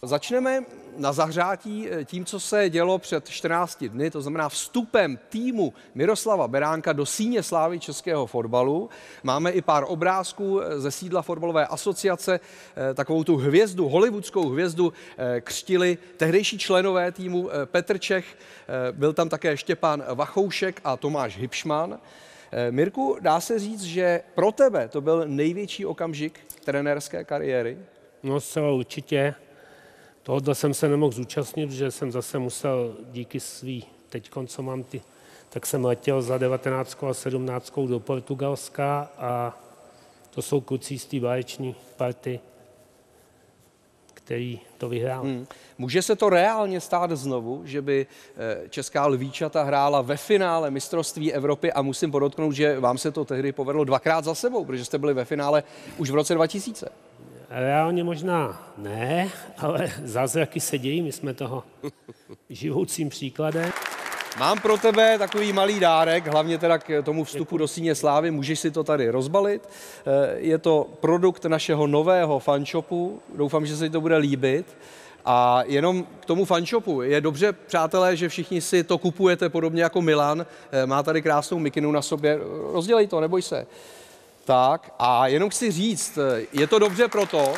Začneme na zahřátí tím, co se dělo před 14 dny, to znamená vstupem týmu Miroslava Beránka do síně slávy českého fotbalu. Máme i pár obrázků ze sídla fotbalové asociace. Takovou tu hvězdu, hollywoodskou hvězdu křtili tehdejší členové týmu Petr Čech, byl tam také Štěpán Vachoušek a Tomáš Hybšman. Mirku, dá se říct, že pro tebe to byl největší okamžik trenérské kariéry? No zcela určitě. Tohoto jsem se nemohl zúčastnit, že jsem zase musel díky svý teďkon, co mám tak jsem letěl za 19. a 17. do Portugalska a to jsou kluci z té báječní party, který to vyhrál. Může se to reálně stát znovu, že by česká lvíčata hrála ve finále mistrovství Evropy a musím podotknout, že vám se to tehdy povedlo dvakrát za sebou, protože jste byli ve finále už v roce 2000. Reálně možná ne, ale zázraky se dějí, my jsme toho živoucím příkladem. Mám pro tebe takový malý dárek, hlavně teda k tomu vstupu do síně slávy, můžeš si to tady rozbalit. Je to produkt našeho nového fanshopu, doufám, že se ti to bude líbit. A jenom k tomu fanshopu je dobře, přátelé, že všichni si to kupujete podobně jako Milan, má tady krásnou mikinu na sobě, rozdělej to, neboj se. Tak a jenom chci říct, je to dobře proto,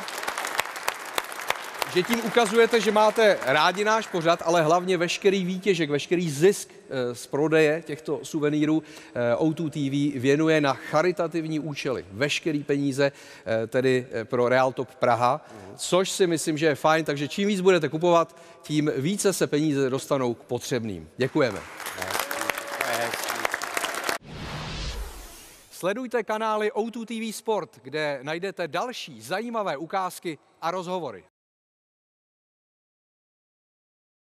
že tím ukazujete, že máte rádi náš pořad, ale hlavně veškerý výtěžek, veškerý zisk z prodeje těchto suvenýrů O2 TV věnuje na charitativní účely. Veškerý peníze tedy pro Real Top Praha, což si myslím, že je fajn, takže čím víc budete kupovat, tím více se peníze dostanou k potřebným. Děkujeme. Sledujte kanály O2 TV Sport, kde najdete další zajímavé ukázky a rozhovory.